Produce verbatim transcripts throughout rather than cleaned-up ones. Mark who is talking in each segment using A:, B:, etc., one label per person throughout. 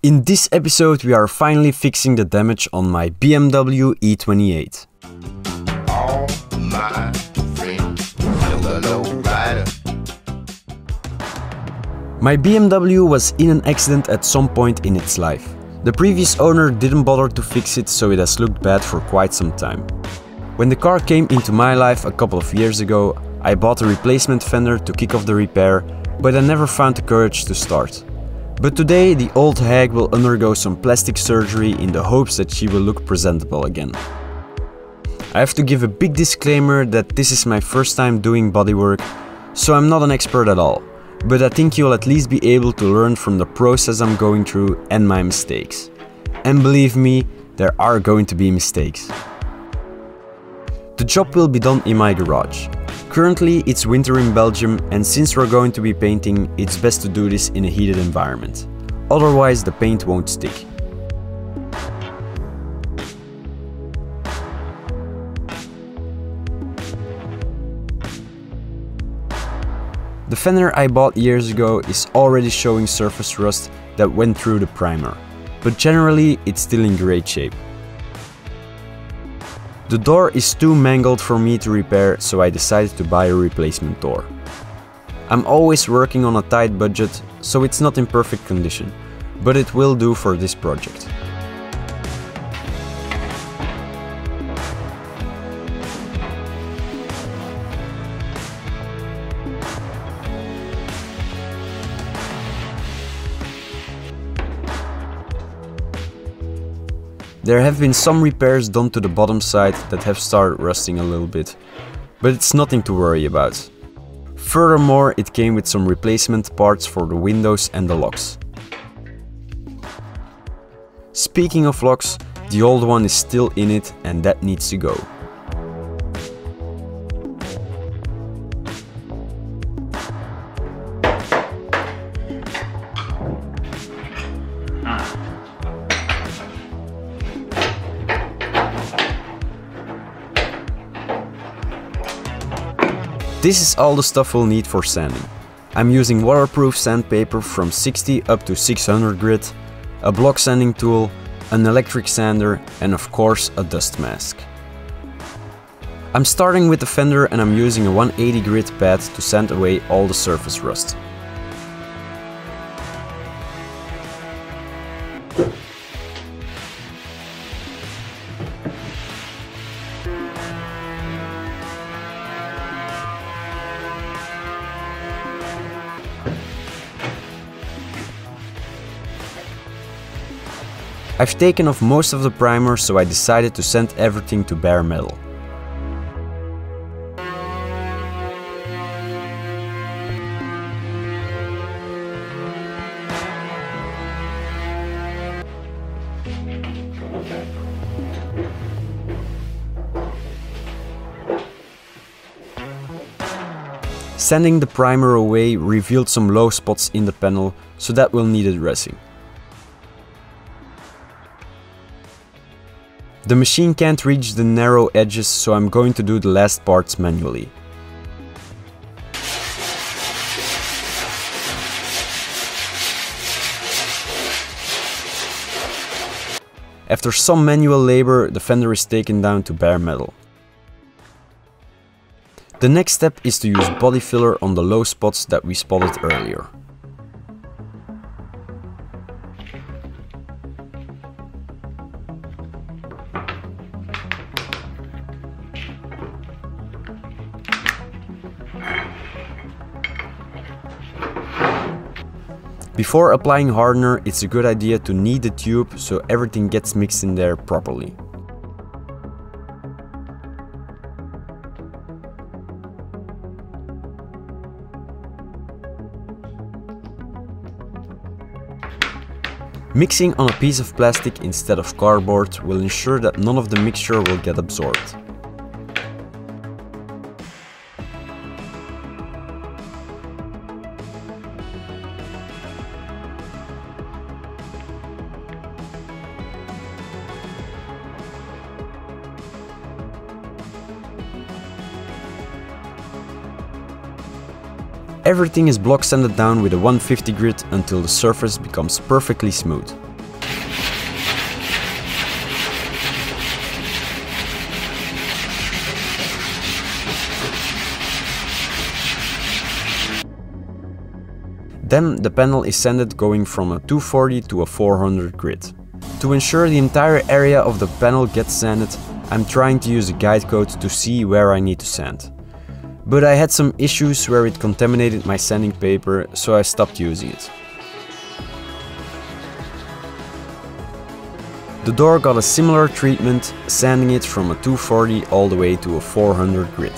A: In this episode we are finally fixing the damage on my B M W E twenty-eight.
B: All my friends, the low rider.
A: My B M W was in an accident at some point in its life. The previous owner didn't bother to fix it, so it has looked bad for quite some time. When the car came into my life a couple of years ago, I bought a replacement fender to kick off the repair, but I never found the courage to start. But today the old hag will undergo some plastic surgery in the hopes that she will look presentable again. I have to give a big disclaimer that this is my first time doing bodywork, so I'm not an expert at all, but I think you'll at least be able to learn from the process I'm going through and my mistakes. And believe me, there are going to be mistakes. The job will be done in my garage. Currently it's winter in Belgium, and since we're going to be painting, it's best to do this in a heated environment. Otherwise the paint won't stick. The fender I bought years ago is already showing surface rust that went through the primer, but generally it's still in great shape. The door is too mangled for me to repair, so I decided to buy a replacement door. I'm always working on a tight budget, so it's not in perfect condition, but it will do for this project. There have been some repairs done to the bottom side that have started rusting a little bit, but it's nothing to worry about. Furthermore, it came with some replacement parts for the windows and the locks. Speaking of locks, the old one is still in it and that needs to go. This is all the stuff we'll need for sanding. I'm using waterproof sandpaper from sixty up to six hundred grit, a block sanding tool, an electric sander, and of course a dust mask. I'm starting with the fender and I'm using a one eighty grit pad to sand away all the surface rust. I've taken off most of the primer, so I decided to sand everything to bare metal. Sanding the primer away revealed some low spots in the panel, so that will need addressing. The machine can't reach the narrow edges, so I'm going to do the last parts manually. After some manual labor, the fender is taken down to bare metal. The next step is to use body filler on the low spots that we spotted earlier. Before applying hardener, it's a good idea to knead the tube so everything gets mixed in there properly. Mixing on a piece of plastic instead of cardboard will ensure that none of the mixture will get absorbed. Everything is block sanded down with a one fifty grit until the surface becomes perfectly smooth. Then the panel is sanded going from a two forty to a four hundred grit. To ensure the entire area of the panel gets sanded, I'm trying to use a guide code to see where I need to sand. But I had some issues where it contaminated my sanding paper, so I stopped using it. The door got a similar treatment, sanding it from a two forty all the way to a four hundred grit.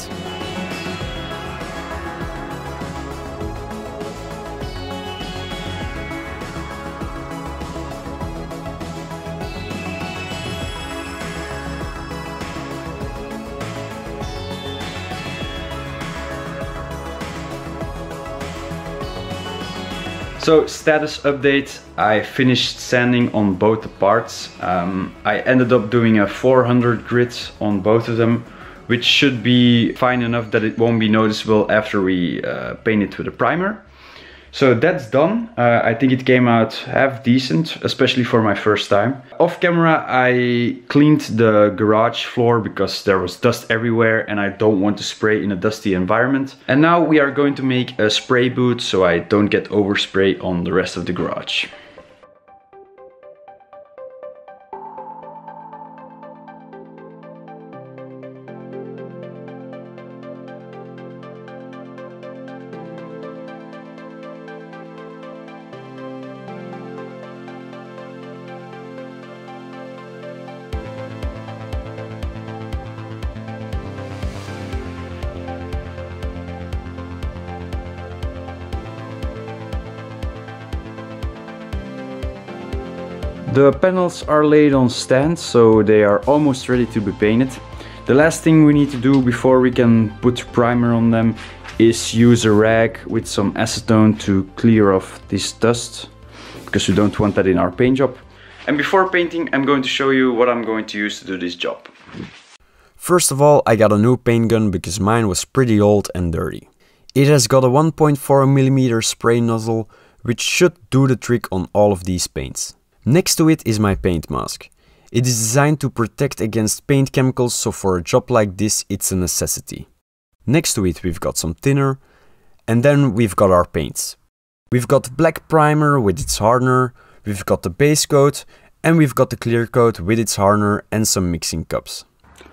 C: So, status update, I finished sanding on both the parts. Um, I ended up doing a four hundred grit on both of them, which should be fine enough that it won't be noticeable after we uh, paint it with a primer. So that's done. Uh, I think it came out half decent, especially for my first time. Off camera, I cleaned the garage floor because there was dust everywhere and I don't want to spray in a dusty environment. And now we are going to make a spray boot so I don't get overspray on the rest of the garage. The panels are laid on stands, so they are almost ready to be painted. The last thing we need to do before we can put primer on them is use a rag with some acetone to clear off this dust, because we don't want that in our paint job. And before painting, I'm going to show you what I'm going to use to do this job.
A: First of all, I got a new paint gun because mine was pretty old and dirty. It has got a one point four millimeter spray nozzle, which should do the trick on all of these paints. Next to it is my paint mask. It is designed to protect against paint chemicals, so for a job like this it's a necessity. Next to it we've got some thinner, and then we've got our paints. We've got black primer with its hardener, we've got the base coat, and we've got the clear coat with its hardener and some mixing cups.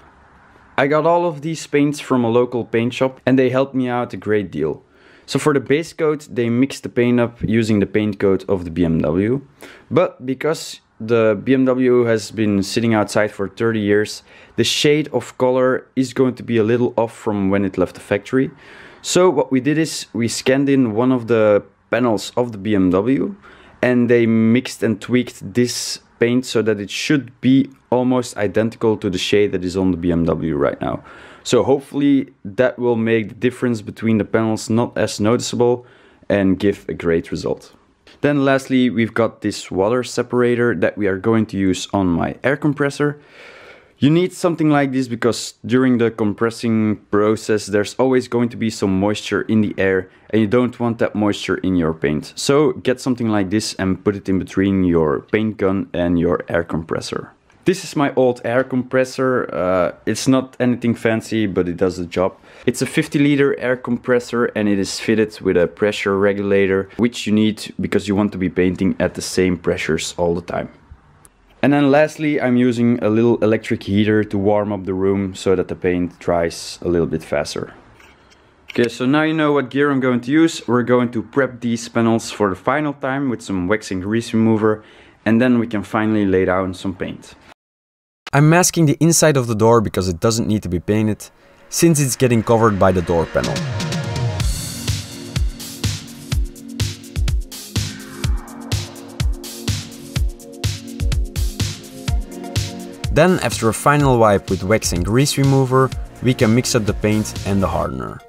C: I got all of these paints from a local paint shop and they helped me out a great deal. So for the base coat, they mixed the paint up using the paint coat of the B M W. But because the B M W has been sitting outside for thirty years, the shade of color is going to be a little off from when it left the factory. So what we did is we scanned in one of the panels of the B M W and they mixed and tweaked this paint so that it should be almost identical to the shade that is on the B M W right now. So hopefully that will make the difference between the panels not as noticeable and give a great result. Then lastly, we've got this water separator that we are going to use on my air compressor. You need something like this because during the compressing process there's always going to be some moisture in the air and you don't want that moisture in your paint. So get something like this and put it in between your paint gun and your air compressor. This is my old air compressor. Uh, it's not anything fancy, but it does the job. It's a fifty liter air compressor and it is fitted with a pressure regulator, which you need because you want to be painting at the same pressures all the time. And then lastly, I'm using a little electric heater to warm up the room so that the paint dries a little bit faster. Okay, so now you know what gear I'm going to use. We're going to prep these panels for the final time with some wax and grease remover, and then we can finally lay down some paint.
A: I'm masking the inside of the door because it doesn't need to be painted, since it's getting covered by the door panel. Then, after a final wipe with wax and grease remover, we can mix up the paint and the hardener.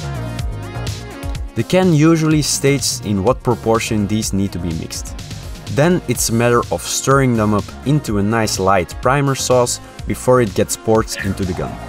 A: The can usually states in what proportion these need to be mixed. Then it's a matter of stirring them up into a nice light primer sauce before it gets poured into the gun.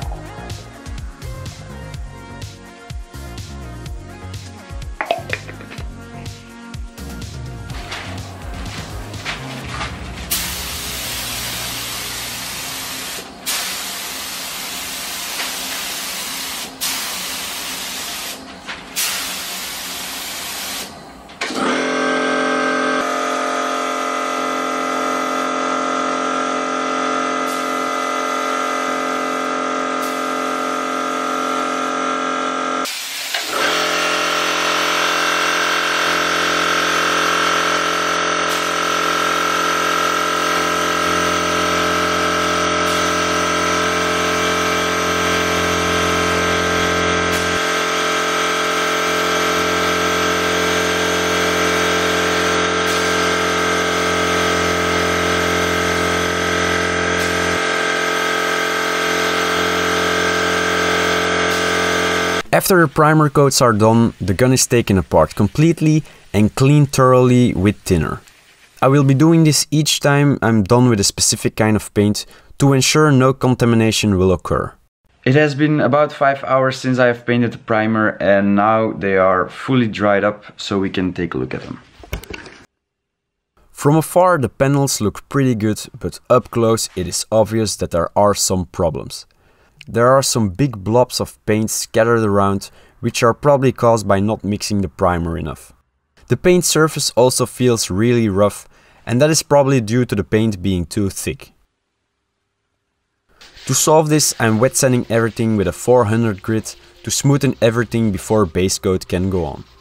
A: After the primer coats are done, the gun is taken apart completely and cleaned thoroughly with thinner. I will be doing this each time I'm done with a specific kind of paint to ensure no contamination will occur.
C: It has been about five hours since I have painted the primer and now they are fully dried up, so we can take a look at them.
A: From afar the panels look pretty good, but up close it is obvious that there are some problems. There are some big blobs of paint scattered around, which are probably caused by not mixing the primer enough. The paint surface also feels really rough, and that is probably due to the paint being too thick. To solve this, I'm wet sanding everything with a four hundred grit to smoothen everything before base coat can go on.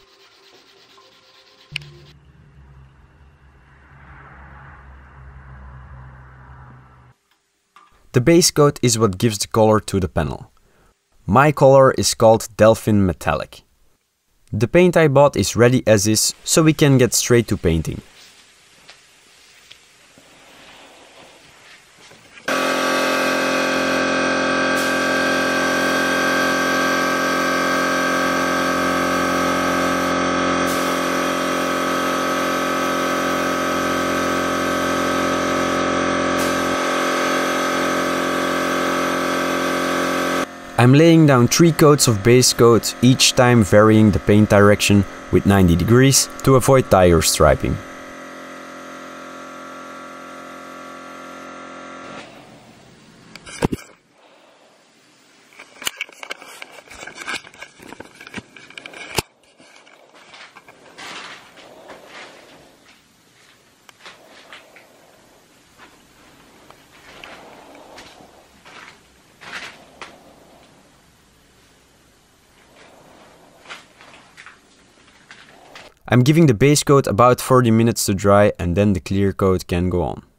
A: The base coat is what gives the color to the panel. My color is called Delphin Metallic. The paint I bought is ready as is, so we can get straight to painting. I'm laying down three coats of base coat, each time varying the paint direction with ninety degrees to avoid tire striping. I'm giving the base coat about forty minutes to dry and then the clear coat can go on.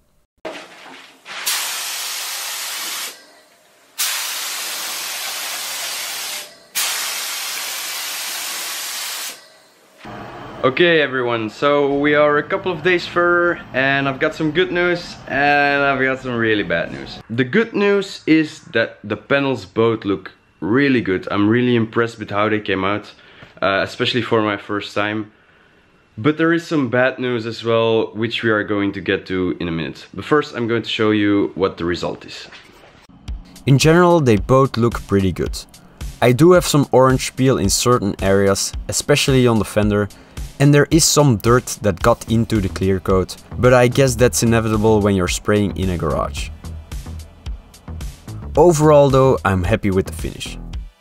C: Okay everyone, so we are a couple of days further and I've got some good news and I've got some really bad news. The good news is that the panels both look really good. I'm really impressed with how they came out, uh, especially for my first time. But there is some bad news as well, which we are going to get to in a minute. But first I'm going to show you what the result is.
A: In general, they both look pretty good. I do have some orange peel in certain areas, especially on the fender, and there is some dirt that got into the clear coat, but I guess that's inevitable when you're spraying in a garage. Overall though, I'm happy with the finish.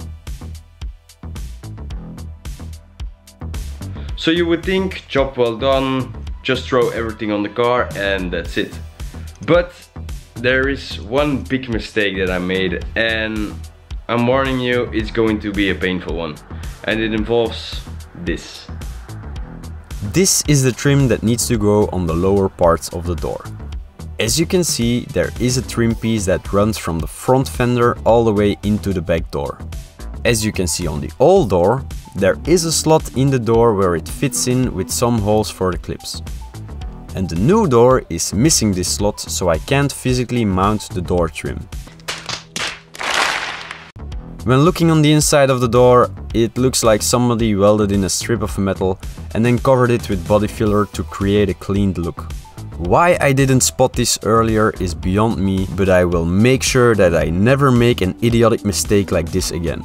C: So you would think, job well done, just throw everything on the car and that's it. But there is one big mistake that I made and I'm warning you, it's going to be a painful one. And it involves this.
A: This is the trim that needs to go on the lower parts of the door. As you can see, there is a trim piece that runs from the front fender all the way into the back door. As you can see on the old door, there is a slot in the door where it fits in with some holes for the clips. And the new door is missing this slot, so I can't physically mount the door trim. When looking on the inside of the door, it looks like somebody welded in a strip of metal and then covered it with body filler to create a cleaned look. Why I didn't spot this earlier is beyond me, but I will make sure that I never make an idiotic mistake like this again.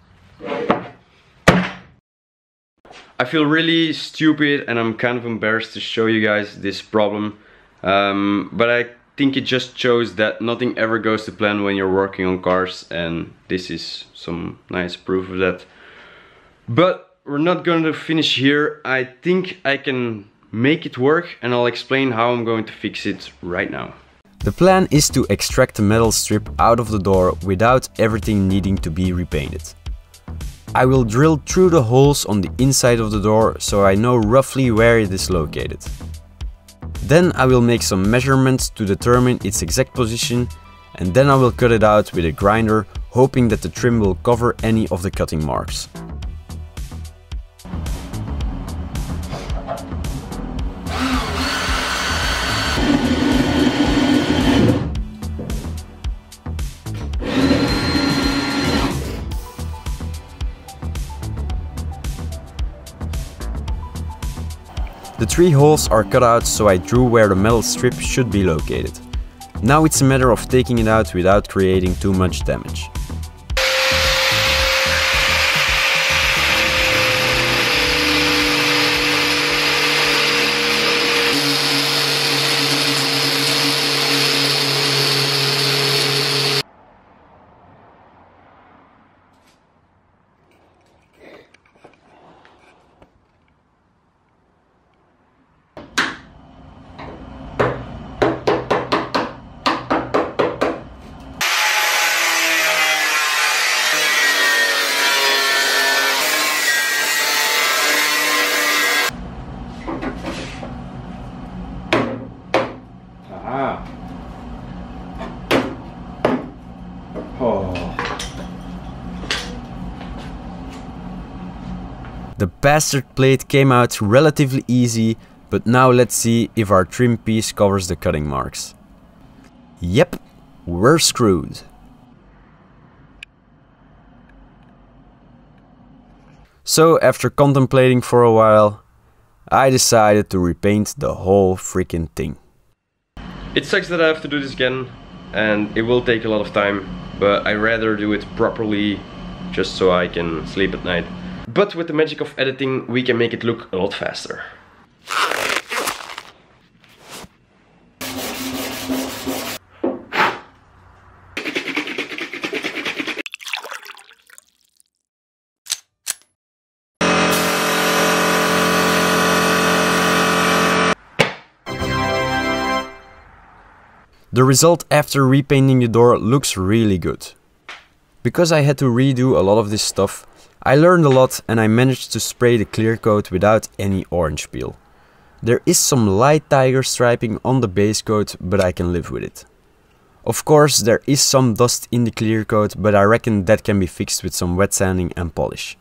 C: I feel really stupid and I'm kind of embarrassed to show you guys this problem, um, but I think it just shows that nothing ever goes to plan when you're working on cars, and this is some nice proof of that. But we're not going to finish here. I think I can make it work, and I'll explain how I'm going to fix it right now.
A: The plan is to extract the metal strip out of the door without everything needing to be repainted. I will drill through the holes on the inside of the door so I know roughly where it is located. Then I will make some measurements to determine its exact position, and then I will cut it out with a grinder, hoping that the trim will cover any of the cutting marks. The three holes are cut out, so I drew where the metal strip should be located. Now it's a matter of taking it out without creating too much damage. The bastard plate came out relatively easy, but now let's see if our trim piece covers the cutting marks. Yep, we're screwed. So after contemplating for a while, I decided to repaint the whole freaking thing.
C: It sucks that I have to do this again, and it will take a lot of time, but I'd rather do it properly just so I can sleep at night. But with the magic of editing, we can make it look a lot faster.
A: The result after repainting the door looks really good. Because I had to redo a lot of this stuff, I learned a lot and I managed to spray the clear coat without any orange peel. There is some light tiger striping on the base coat, but I can live with it. Of course, there is some dust in the clear coat, but I reckon that can be fixed with some wet sanding and polish.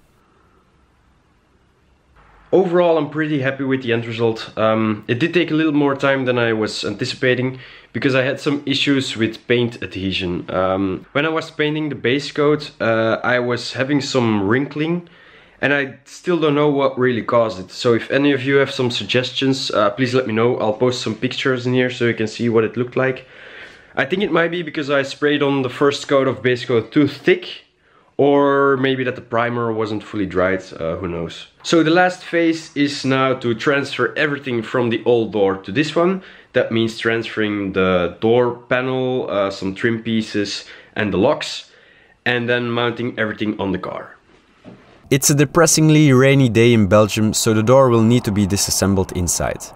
C: Overall, I'm pretty happy with the end result. Um, it did take a little more time than I was anticipating because I had some issues with paint adhesion. Um, when I was painting the base coat, uh, I was having some wrinkling and I still don't know what really caused it. So if any of you have some suggestions, uh, please let me know. I'll post some pictures in here so you can see what it looked like. I think it might be because I sprayed on the first coat of base coat too thick, or maybe that the primer wasn't fully dried, uh, who knows. So the last phase is now to transfer everything from the old door to this one. That means transferring the door panel, uh, some trim pieces and the locks, and then mounting everything on the car.
A: It's a depressingly rainy day in Belgium, so the door will need to be disassembled inside.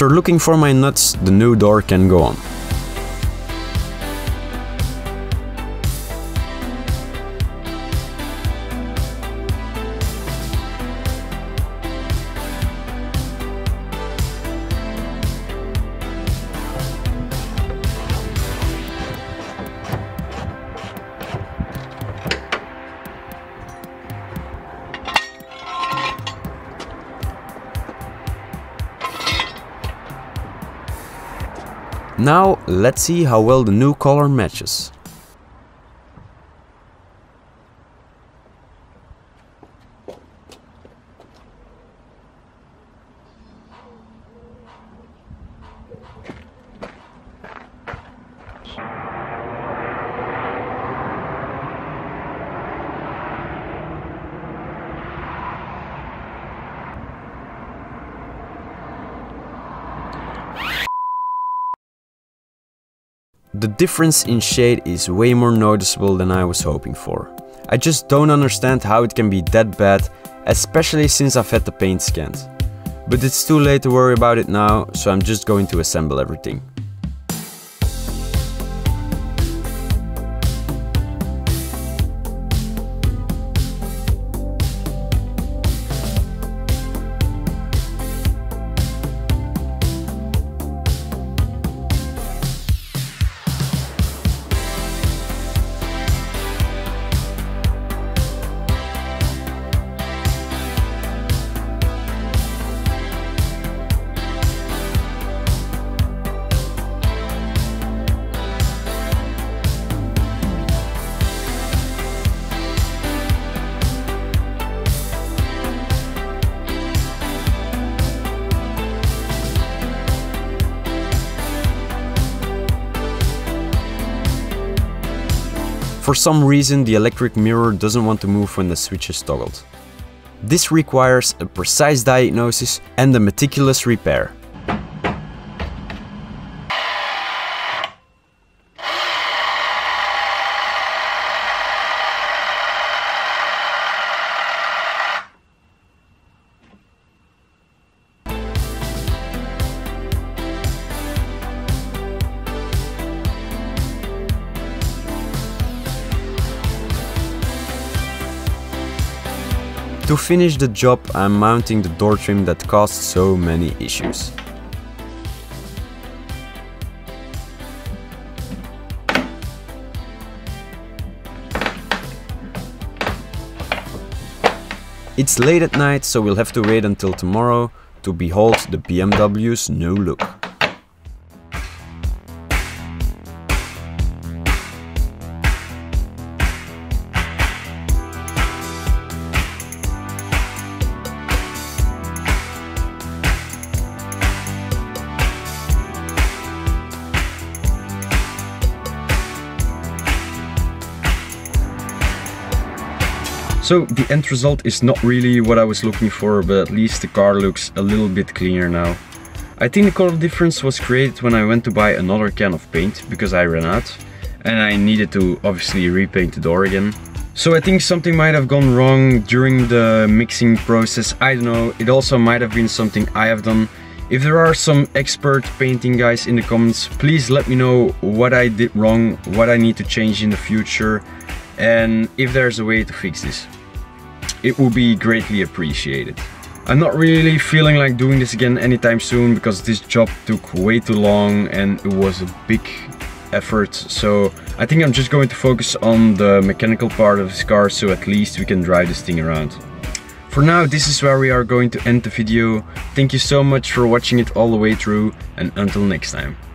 A: After looking for my nuts, the new door can go on. Now let's see how well the new color matches. The difference in shade is way more noticeable than I was hoping for. I just don't understand how it can be that bad, especially since I've had the paint scanned. But it's too late to worry about it now, so I'm just going to assemble everything. For some reason, the electric mirror doesn't want to move when the switch is toggled. This requires a precise diagnosis and a meticulous repair. To finish the job, I'm mounting the door trim that caused so many issues. It's late at night, so we'll have to wait until tomorrow to behold the B M W's new look. So the end result is not really what I was looking for, but at least the car looks a little bit cleaner now. I think the color difference was created when I went to buy another can of paint because I ran out and I needed to obviously repaint the door again. So I think something might have gone wrong during the mixing process, I don't know. It also might have been something I have done. If there are some expert painting guys in the comments, please let me know what I did wrong, what I need to change in the future, and if there's a way to fix this. It would be greatly appreciated. I'm not really feeling like doing this again anytime soon because this job took way too long and it was a big effort. So I think I'm just going to focus on the mechanical part of this car so at least we can drive this thing around. For now, this is where we are going to end the video. Thank you so much for watching it all the way through, and until next time.